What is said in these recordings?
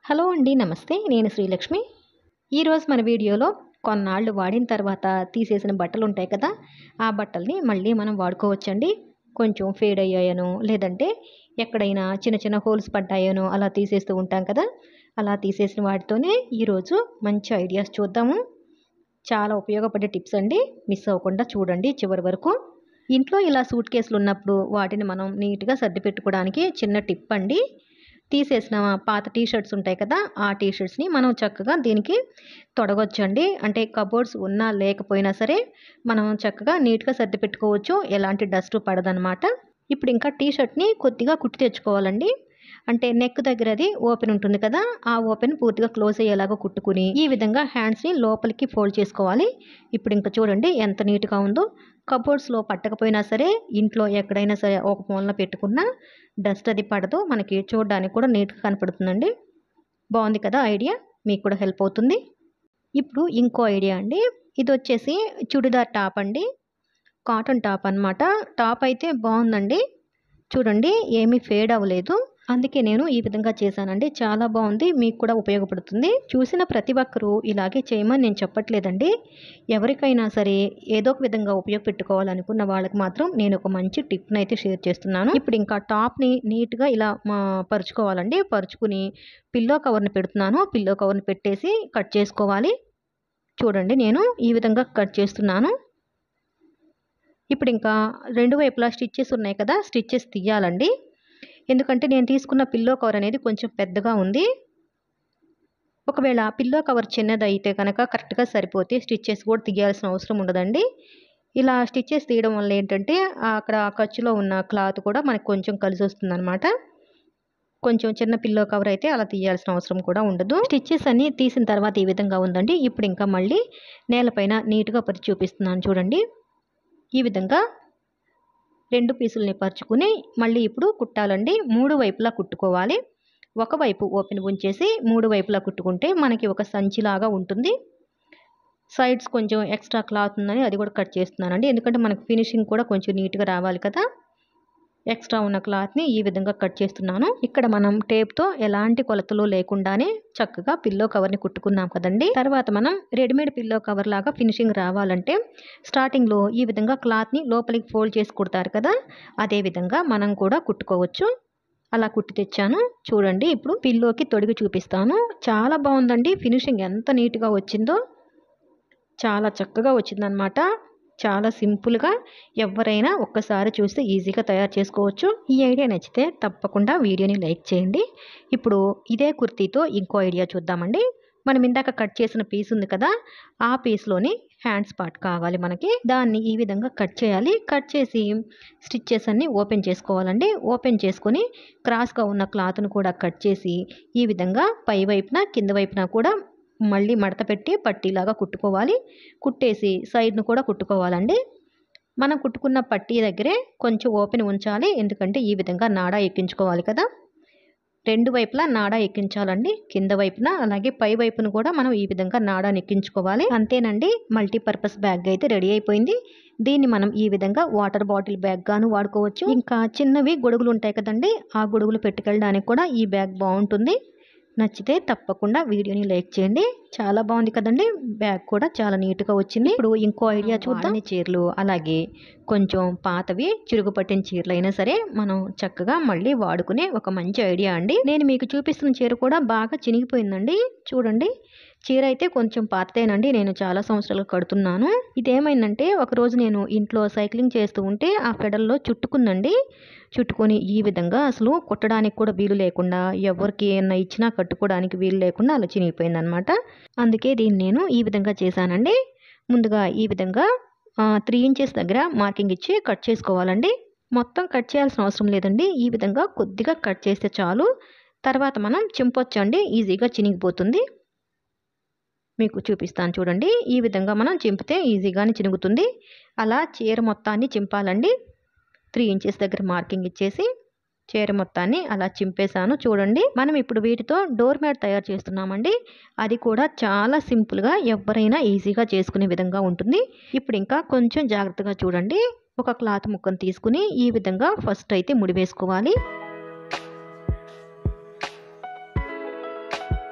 Hello అండి. నమస్తే. నేను శ్రీలక్ష్మి. ఈరోజు మన వీడియోలో కొన్నాళ్ళు వాడిన తర్వాత తీసేసిన బట్టలుంటాయి కదా! ఆ బట్టల్ని మళ్ళీ మనం వాడుకోవచ్చండి. కొంచెం ఫేడ్ అయ్యాయనో, లేదంటే ఎక్కడైనా చిన్న చిన్న హోల్స్ పడ్డాయనో అలా తీసేస్తూ ఉంటాం కదా! అలా తీసేసిన వాటితోనే ఈరోజు మంచి ఐడియాస్ చూద్దాము. చాలా ఉపయోగపడే టిప్స్ అండి. మిస్ అవ్వకుండా చూడండి చివరి వరకు. ఇంట్లో ఇలా సూట్ కేసులున్నప్పుడు వాటిని మనం నీట్‌గా సర్దిపెట్టుకోవడానికి చిన్న టిప్ అండి. తీసేసిన పాత టీ షర్ట్స్ ఉంటాయి కదా! ఆ టీ షర్ట్స్‌ని మనం చక్కగా దీనికి తొడగొచ్చండి. అంటే కబోర్డ్స్ ఉన్నా లేకపోయినా సరే మనం చక్కగా నీట్‌గా సర్దిపెట్టుకోవచ్చు. ఎలాంటి డస్టు పడదనమాట. ఇప్పుడు ఇంకా టీ షర్ట్‌ని కొద్దిగా కుట్టి తెచ్చుకోవాలండి. అంటే నెక్ దగ్గర అది ఓపెన్ ఉంటుంది కదా! ఆ ఓపెన్ పూర్తిగా క్లోజ్ అయ్యేలాగా కుట్టుకుని, ఈ విధంగా హ్యాండ్స్‌ని లోపలికి ఫోల్డ్ చేసుకోవాలి. ఇప్పుడు ఇంక చూడండి ఎంత నీట్‌గా ఉందో. కబోర్డ్స్‌లో పట్టకపోయినా సరే, ఇంట్లో ఎక్కడైనా సరే ఒక మూలన పెట్టుకున్నా డస్ట్ అది పడదు. మనకి చూడడానికి కూడా నీట్‌గా కనపడుతుందండి. బావుంది కదా ఐడియా? మీకు కూడా హెల్ప్ అవుతుంది. ఇప్పుడు ఇంకో ఐడియా అండి. ఇదొచ్చేసి చుడిదార్ టాప్ అండి. కాటన్ టాప్ అనమాట. టాప్ అయితే బావుందండి. చూడండి ఏమీ ఫేడ్ అవ్వలేదు. అందుకే నేను ఈ విధంగా చేశానండి. చాలా బావుంది. మీకు కూడా ఉపయోగపడుతుంది. చూసిన ప్రతి ఒక్కరూ ఇలాగే చేయమని నేను చెప్పట్లేదండి. ఎవరికైనా సరే ఏదో ఒక విధంగా ఉపయోగపెట్టుకోవాలనుకున్న వాళ్ళకి మాత్రం నేను ఒక మంచి టిప్‌నైతే షేర్ చేస్తున్నాను. ఇప్పుడు ఇంకా టాప్‌ని నీట్‌గా ఇలా పరుచుకోవాలండి. పరుచుకుని పిల్లో కవర్‌ని పెడుతున్నాను. పిల్లో కవర్‌ని పెట్టేసి కట్ చేసుకోవాలి. చూడండి నేను ఈ విధంగా కట్ చేస్తున్నాను. ఇప్పుడు ఇంకా 2 వైపులా స్టిచెస్ ఉన్నాయి కదా! స్టిచెస్ తీయాలండి. ఎందుకంటే నేను తీసుకున్న పిల్లో కవర్ అనేది కొంచెం పెద్దగా ఉంది. ఒకవేళ పిల్లో కవర్ చిన్నదైతే గనక కరెక్ట్‌గా సరిపోతే స్టిచెస్ కూడా తీయాల్సిన అవసరం ఉండదండి. ఇలా స్టిచెస్ తీయడం వల్ల ఏంటంటే అక్కడ ఖర్చులో ఉన్న క్లాత్ కూడా మనకు కొంచెం కలిసొస్తుందనమాట. కొంచెం చిన్న పిల్లో కవర్ అయితే అలా తీయాల్సిన అవసరం కూడా ఉండదు. స్టిచెస్ అన్నీ తీసిన తర్వాత ఈ విధంగా ఉందండి. ఇప్పుడు ఇంకా మళ్ళీ నేలపైన నీట్‌గా పరిచి చూపిస్తున్నాను చూడండి. ఈ విధంగా 2 పీసుల్ని పరుచుకుని మళ్ళీ ఇప్పుడు కుట్టాలండి. 3 వైపులా కుట్టుకోవాలి. ఒకవైపు ఓపెన్ ఉంచేసి 3 వైపులా కుట్టుకుంటే మనకి ఒక సంచిలాగా ఉంటుంది. సైడ్స్ కొంచెం ఎక్స్ట్రా క్లాత్ ఉందని అది కూడా కట్ చేస్తున్నానండి. ఎందుకంటే మనకు ఫినిషింగ్ కూడా కొంచెం నీట్‌గా రావాలి కదా! ఎక్స్ట్రా ఉన్న క్లాత్‌ని ఈ విధంగా కట్ చేస్తున్నాను. ఇక్కడ మనం టేప్‌తో ఎలాంటి కొలతలు లేకుండానే చక్కగా పిల్లో కవర్‌ని కుట్టుకున్నాం కదండీ! తర్వాత మనం రెడీమేడ్ పిల్లో కవర్ లాగా ఫినిషింగ్ రావాలంటే స్టార్టింగ్‌లో ఈ విధంగా క్లాత్‌ని లోపలికి ఫోల్డ్ చేసి కుడతారు కదా! అదే విధంగా మనం కూడా కుట్టుకోవచ్చు. అలా కుట్టి తెచ్చాను. చూడండి ఇప్పుడు పిల్లోకి తొడిగి చూపిస్తాను. చాలా బావుందండి. ఫినిషింగ్ ఎంత నీట్‌గా వచ్చిందో. చాలా చక్కగా వచ్చిందనమాట. చాలా సింపుల్‌గా ఎవ్వరైనా ఒక్కసారి చూస్తే ఈజీగా తయారు చేసుకోవచ్చు. ఈ ఐడియా నచ్చితే తప్పకుండా వీడియోని లైక్ చేయండి. ఇప్పుడు ఇదే కుర్తీతో ఇంకో ఐడియా చూద్దామండి. మనం ఇందాక కట్ చేసిన పీస్ ఉంది కదా! ఆ పీస్‌లోని హ్యాండ్స్ పార్ట్ కావాలి మనకి. దాన్ని ఈ విధంగా కట్ చేయాలి. కట్ చేసి స్టిచెస్ అన్నీ ఓపెన్ చేసుకోవాలండి. ఓపెన్ చేసుకొని క్రాస్‌గా ఉన్న క్లాత్‌ని కూడా కట్ చేసి ఈ విధంగా పై వైపున, కింద వైపున కూడా మళ్ళీ మడత పెట్టి పట్టీలాగా కుట్టుకోవాలి. కుట్టేసి సైడ్‌ను కూడా కుట్టుకోవాలండి. మనం కుట్టుకున్న పట్టీ దగ్గరే కొంచెం ఓపెన్ ఉంచాలి. ఎందుకంటే ఈ విధంగా నాడా ఎక్కించుకోవాలి కదా! 2 వైపులా నాడా ఎక్కించాలండి. కింద వైపున అలాగే పై వైపున కూడా మనం ఈ విధంగా నాడాని ఎక్కించుకోవాలి. అంతేనండి. మల్టీపర్పస్ బ్యాగ్ అయితే రెడీ అయిపోయింది. దీన్ని మనం ఈ విధంగా వాటర్ బాటిల్ బ్యాగ్‌గాను వాడుకోవచ్చు. ఇంకా చిన్నవి గొడుగులు ఉంటాయి కదండీ! ఆ గొడుగులు పెట్టుకెళ్ళడానికి కూడా ఈ బ్యాగ్ బావుంటుంది. నచ్చితే తప్పకుండా వీడియోని లైక్ చేయండి. చాలా బావుంది కదండీ! బ్యాగ్ కూడా చాలా నీట్‌గా వచ్చింది. ఇప్పుడు ఇంకో ఐడియా చూద్దాం. వాడని చీరలు అలాగే కొంచెం పాతవి చిరుగు పట్టిన చీరలైనా సరే మనం చక్కగా మళ్ళీ వాడుకునే ఒక మంచి ఐడియా అండి. నేను మీకు చూపిస్తున్న చీర కూడా బాగా చినిగిపోయిందండి. చూడండి. చీర అయితే కొంచెం పాతదేనండి. నేను చాలా సంవత్సరాలు కడుతున్నాను. ఇదేమైందంటే ఒకరోజు నేను ఇంట్లో సైక్లింగ్ చేస్తూ ఉంటే ఆ ఫెడల్లో చుట్టుకుందండి. చుట్టుకొని ఈ విధంగా అసలు కుట్టడానికి కూడా వీలు లేకుండా ఎవరికి ఏమన్నా ఇచ్చినా కట్టుకోవడానికి వీలు లేకుండా అలా చినిగిపోయిందనమాట. అందుకే దీన్ని నేను ఈ విధంగా చేశానండి. ముందుగా ఈ విధంగా 3 ఇంచెస్ దగ్గర మార్కింగ్ ఇచ్చి కట్ చేసుకోవాలండి. మొత్తం కట్ చేయాల్సిన అవసరం లేదండి. ఈ విధంగా కొద్దిగా కట్ చేస్తే చాలు. తర్వాత మనం చింపొచ్చండి. ఈజీగా చినిగిపోతుంది. మీకు చూపిస్తాను చూడండి. ఈ విధంగా మనం చింపితే ఈజీగానే చినుగుతుంది. అలా చీర మొత్తాన్ని చింపాలండి. 3 ఇంచెస్ దగ్గర మార్కింగ్ ఇచ్చేసి చీర మొత్తాన్ని అలా చింపేశాను చూడండి. మనం ఇప్పుడు వీటితో డోర్ మ్యాట్ తయారు చేస్తున్నామండి. అది కూడా చాలా సింపుల్‌గా ఎవ్వరైనా ఈజీగా చేసుకునే విధంగా ఉంటుంది. ఇప్పుడు ఇంకా కొంచెం జాగ్రత్తగా చూడండి. ఒక క్లాత్ ముక్కను తీసుకుని ఈ విధంగా ఫస్ట్ అయితే ముడి వేసుకోవాలి.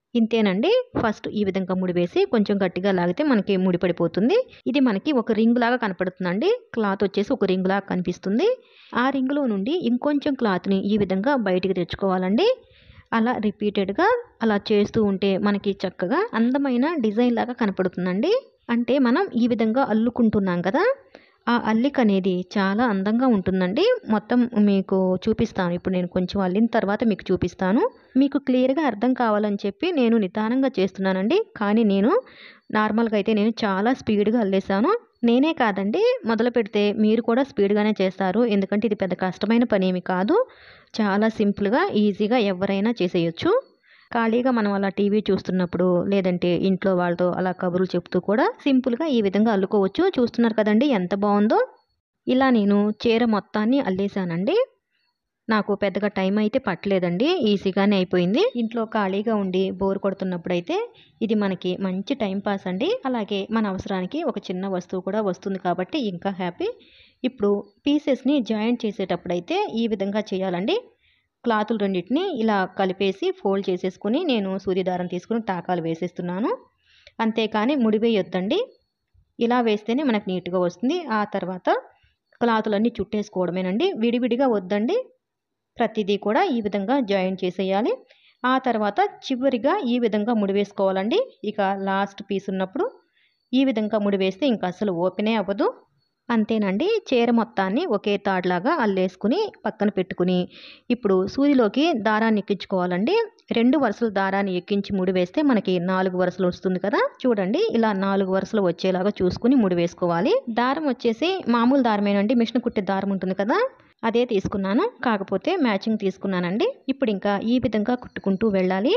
ఇంతేనండి. ఫస్ట్ ఈ విధంగా ముడివేసి కొంచెం గట్టిగా లాగితే మనకి ముడి పడిపోతుంది. ఇది మనకి ఒక రింగ్ లాగా కనపడుతుందండి. క్లాత్ వచ్చేసి ఒక రింగ్ లాగా కనిపిస్తుంది. ఆ రింగ్‌లో నుండి ఇంకొంచెం క్లాత్‌ని ఈ విధంగా బయటికి తెచ్చుకోవాలండి. అలా రిపీటెడ్‌గా అలా చేస్తూ ఉంటే మనకి చక్కగా అందమైన డిజైన్ లాగా కనపడుతుందండి. అంటే మనం ఈ విధంగా అల్లుకుంటున్నాం కదా! ఆ అల్లిక అనేది చాలా అందంగా ఉంటుందండి. మొత్తం మీకు చూపిస్తాను. ఇప్పుడు నేను కొంచెం అల్లిన తర్వాత మీకు చూపిస్తాను. మీకు క్లియర్‌గా అర్థం కావాలని చెప్పి నేను నిదానంగా చేస్తున్నానండి. కానీ నార్మల్‌గా అయితే నేను చాలా స్పీడ్‌గా అల్లేసాను. నేనే కాదండి, మొదలుపెడితే మీరు కూడా స్పీడ్‌గానే చేస్తారు. ఎందుకంటే ఇది పెద్ద కష్టమైన పనేమి కాదు. చాలా సింపుల్‌గా, ఈజీగా ఎవ్వరైనా చేసేయొచ్చు. ఖాళీగా మనం అలా టీవీ చూస్తున్నప్పుడు, లేదంటే ఇంట్లో వాళ్ళతో అలా కబుర్లు చెప్తూ కూడా సింపుల్‌గా ఈ విధంగా అల్లుకోవచ్చు. చూస్తున్నారు కదండీ ఎంత బావుందో! ఇలా నేను చీర మొత్తాన్ని అల్లేసానండి. నాకు పెద్దగా టైం అయితే పట్టలేదండి. ఈజీగానే అయిపోయింది. ఇంట్లో ఖాళీగా ఉండి బోర్ కొడుతున్నప్పుడైతే ఇది మనకి మంచి టైం పాస్ అండి. అలాగే మన అవసరానికి ఒక చిన్న వస్తువు కూడా వస్తుంది కాబట్టి ఇంకా హ్యాపీ. ఇప్పుడు పీసెస్‌ని జాయింట్ చేసేటప్పుడైతే ఈ విధంగా చేయాలండి. క్లాతులు రెండిటిని ఇలా కలిపేసి ఫోల్డ్ చేసేసుకొని నేను సూది దారం తీసుకొని టాకాలు వేసేస్తున్నాను. అంతేకాని ముడివేయొద్దండి. ఇలా వేస్తేనే మనకు నీట్‌గా వస్తుంది. ఆ తర్వాత క్లాతులన్నీ చుట్టేసుకోవడమేనండి. విడివిడిగా వద్దండి. ప్రతిదీ కూడా ఈ విధంగా జాయిన్ చేసేయాలి. ఆ తర్వాత చివరిగా ఈ విధంగా ముడివేసుకోవాలండి. ఇక లాస్ట్ పీస్ ఉన్నప్పుడు ఈ విధంగా ముడివేస్తే ఇంక అస్సలు ఓపెనే అవ్వదు. అంతేనండి. చీర మొత్తాన్ని ఒకే తాడులాగా అల్లేసుకుని పక్కన పెట్టుకుని, ఇప్పుడు సూదిలోకి దారాన్ని ఎక్కించుకోవాలండి. 2 వరుసలు దారాన్ని ఎక్కించి ముడివేస్తే మనకి 4 వరుసలు వస్తుంది కదా! చూడండి ఇలా 4 వరుసలు వచ్చేలాగా చూసుకొని ముడివేసుకోవాలి. దారం వచ్చేసి మామూలు దారమేనండి. మిషన్ కుట్టే దారం ఉంటుంది కదా! అదే తీసుకున్నాను. కాకపోతే మ్యాచింగ్ తీసుకున్నానండి. ఇప్పుడింకా ఈ విధంగా కుట్టుకుంటూ వెళ్ళాలి.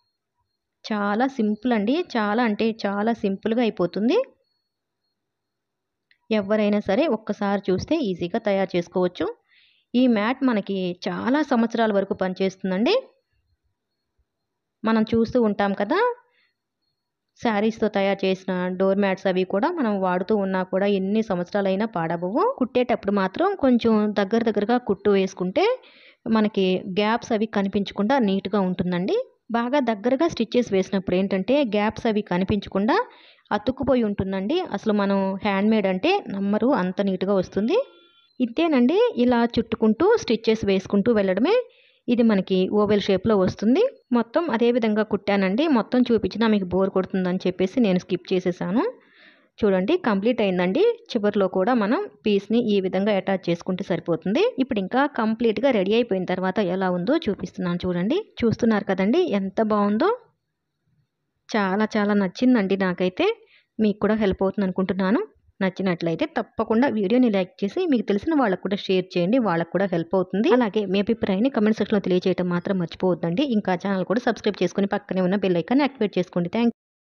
చాలా సింపుల్ అండి. చాలా అంటే చాలా సింపుల్‌గా అయిపోతుంది. ఎవ్వరైనా సరే ఒక్కసారి చూస్తే ఈజీగా తయారు చేసుకోవచ్చు. ఈ మ్యాట్ మనకి చాలా సంవత్సరాల వరకు పనిచేస్తుందండి. మనం చూస్తూ ఉంటాం కదా! శారీస్‌తో తయారు చేసిన డోర్ మ్యాట్స్ అవి కూడా మనం వాడుతూ ఉన్నా కూడా ఎన్ని సంవత్సరాలైనా పాడవ్వవు. కుట్టేటప్పుడు మాత్రం కొంచెం దగ్గరగా కుట్టు వేసుకుంటే మనకి గ్యాప్స్ అవి కనిపించకుండా నీట్‌గా ఉంటుందండి. బాగా దగ్గరగా స్టిచెస్ వేసినప్పుడు ఏంటంటే గ్యాప్స్ అవి కనిపించకుండా అతుక్కుపోయి ఉంటుందండి. అసలు మనం హ్యాండ్‌మేడ్ అంటే నమ్మరు, అంత నీట్‌గా వస్తుంది. ఇంతేనండి. ఇలా చుట్టుకుంటూ స్టిచెస్ వేసుకుంటూ వెళ్ళడమే. ఇది మనకి ఓవెల్ షేప్‌లో వస్తుంది. మొత్తం అదే విధంగా కుట్టానండి. మొత్తం చూపించినా మీకు బోర్ కొడుతుందని చెప్పేసి నేను స్కిప్ చేసేసాను. చూడండి కంప్లీట్ అయిందండి. చివర్లో కూడా మనం పీస్‌ని ఈ విధంగా అటాచ్ చేసుకుంటే సరిపోతుంది. ఇప్పుడు ఇంకా కంప్లీట్‌గా రెడీ అయిపోయిన తర్వాత ఎలా ఉందో చూపిస్తున్నాను చూడండి. చూస్తున్నారు కదండీ ఎంత బావుందో! చాలా చాలా నచ్చిందండి నాకైతే. మీకు కూడా హెల్ప్ అవుతుంది అనుకుంటున్నాను. నచ్చినట్లయితే తప్పకుండా వీడియోని లైక్ చేసి మీకు తెలిసిన వాళ్ళకి కూడా షేర్ చేయండి. వాళ్ళకి కూడా హెల్ప్ అవుతుంది. అలాగే మీ అభిప్రాయాన్ని కామెంట్ సెక్షన్‌లో తెలియజేయడం మాత్రం మర్చిపోవద్దండి. ఇంకా ఛానల్ కూడా సబ్స్క్రైబ్ చేసుకొని పక్కనే ఉన్న బెల్ ఐకాన్ యాక్టివేట్ చేసుకోండి. థాంక్